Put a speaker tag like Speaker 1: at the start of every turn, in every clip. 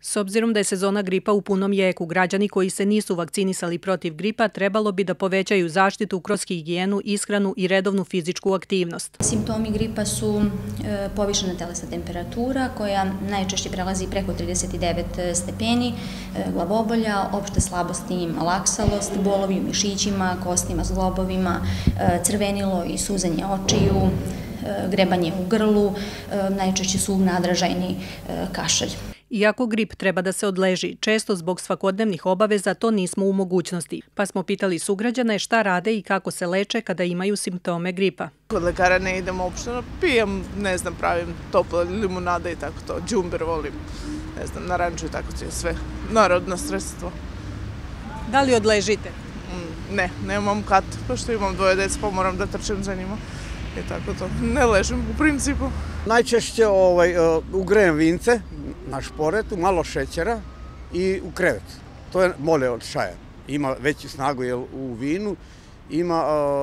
Speaker 1: S obzirom da je sezona gripa u punom jeku, građani koji se nisu vakcinisali protiv gripa trebalo bi da povećaju zaštitu kroz higijenu, ishranu i redovnu fizičku aktivnost.
Speaker 2: Simptomi gripa su povišena telesna temperatura koja najčešće prelazi preko 39 stepeni, glavobolja, opšta slabost i malaksalost, bolovi u mišićima, kostima, zglobovima, crvenilo i suzanje očiju, grebanje u grlu, najčešće su nadražajni kašalj.
Speaker 1: Iako grip treba da se odleži, često zbog svakodnevnih obaveza to nismo u mogućnosti, pa smo pitali sugrađane šta rade i kako se leče kada imaju simptome gripa.
Speaker 3: Kod lekara ne idem uopšte, pijem, pravim tople limunade i tako to, džumber volim, naranču i tako to je sve, narodno sredstvo.
Speaker 1: Da li odležite?
Speaker 3: Ne, nemam kat, pošto imam 2 dece pa moram da trčem za njima. I tako to, ne ležem u principu.
Speaker 4: Najčešće ugrejem vince na šporetu, malo šećera i u krevet. To je mole od šaja. Ima veću snagu u vinu, ima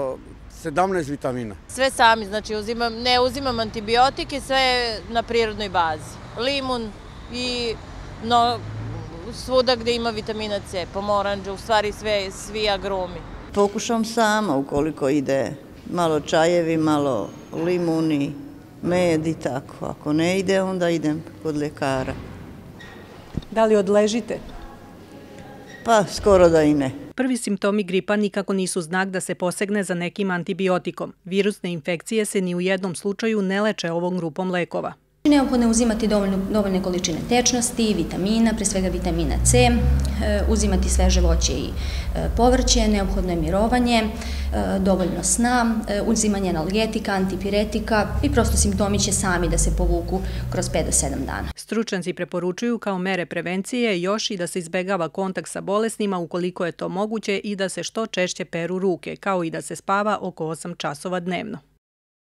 Speaker 4: 17 vitamina.
Speaker 5: Sve sami, znači ne uzimam antibiotike, sve na prirodnoj bazi. Limun i svuda gde ima vitamina C, pomoranđa, u stvari svi agrumi.
Speaker 6: Pokušam sama ukoliko ide. Malo čajevi, malo limuni, med i tako. Ako ne ide, onda idem kod lekara.
Speaker 1: Da li odležite?
Speaker 6: Pa, skoro da i ne.
Speaker 1: Prvi simptomi gripa nikako nisu znak da se posegne za nekim antibiotikom. Virusne infekcije se ni u jednom slučaju ne leče ovom grupom lekova.
Speaker 2: Neophodno je uzimati dovoljne količine tečnosti, vitamina, pre svega vitamina C, uzimati sveže voće i povrće, neophodno je mirovanje, dovoljno sna, uzimanje analgetika, antipiretika i prosto simptomi će sami da se povuku kroz 5 do 7 dana.
Speaker 1: Stručnjaci preporučuju kao mere prevencije još i da se izbegava kontakt sa bolesnima ukoliko je to moguće i da se što češće peru ruke, kao i da se spava oko 8 časova dnevno.